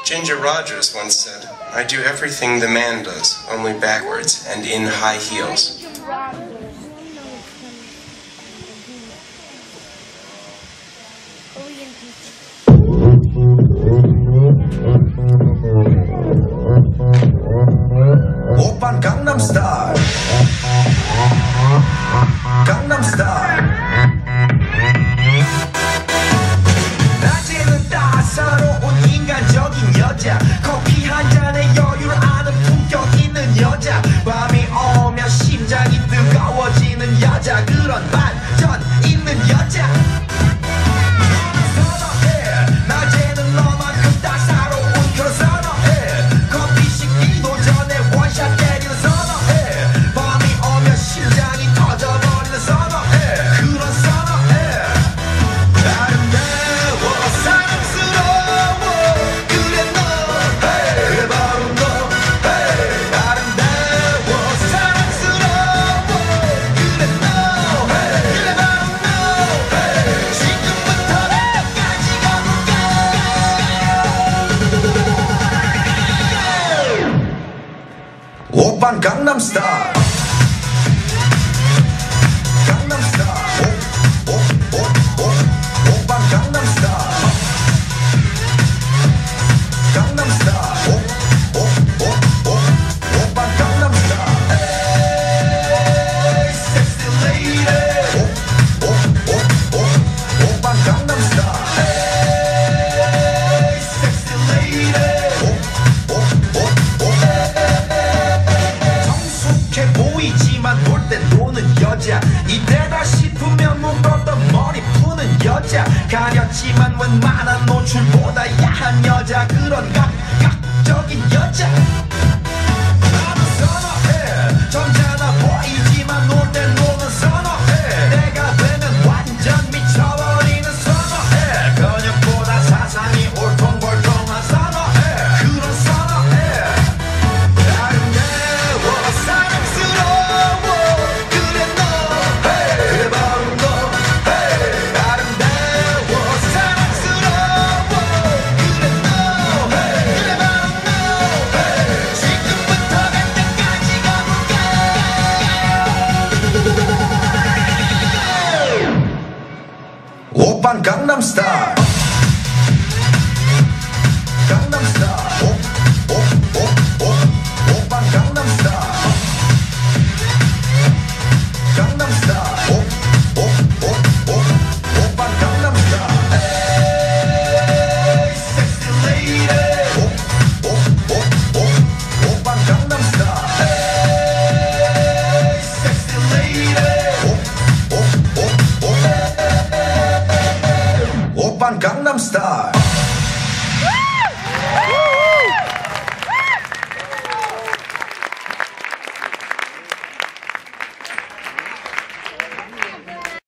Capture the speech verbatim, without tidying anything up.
Ginger Rogers once said, "I do everything the man does, only backwards and in high heels." 오빤 강남스타일 강남스타일 낮에는 따사로운 인간적인 여자 커피 한 잔에 여유를 아는 품격 있는 여자 밤이 오면 심장이 뜨거워지는 여자 그런 반전 있는 여자 선어해 낮에는 너만큼 따사로운 그런 선어해 커피 식기도 전에 원샷 때리는 선어해 밤이 오면 심장이 터져버리는 선어해 그런 선어해 아름다워 사랑스러워 그래 너 hey, 그래 바로 너 hey, 아름다워 사랑스러워 그래 너 hey, 그래 바로 너 hey, 지금부터 내까지 가볼까 오빤 강남스타일 강남스타일 오빤 강남스타일 강남스타일 오빤 강남스타일 에이 섹시 레이디 오빤 강남스타일 에이 섹시 레이디 성숙해 보이지만 놀 땐 노는 여자 이때다 싶으면 묶었던 머리 푸는 여자 가렸지만 웬만한 노출보다 야한 여자 그런 감각적인 여자 나도 선어해 점잖아 보이지만 놀 땐 노는 선어해 내가 되면 완전 미쳐버리는 선어해 근육보다 사상이 울퉁불퉁한 선어해 그런 선어해 아름다워 사랑스러워 그래 너 hey, 그래 바로 너 hey, 아름다워 사랑스러워 그래 너 hey, 그래 바로 너 hey, 지금부터 갈 때까지 가볼까 오빤 강남스타일 강남스타일 오, 오, 오, 오, 오빤 강남스타일 강남스타일 오, 오, 오, 오, 오빤 강남스타일 에이 섹시 레이디 오, 오, 오, 오, 오빤 강남스타일 에이 섹시 레이디 오, 오, 오, 오, 오빤 강남스타일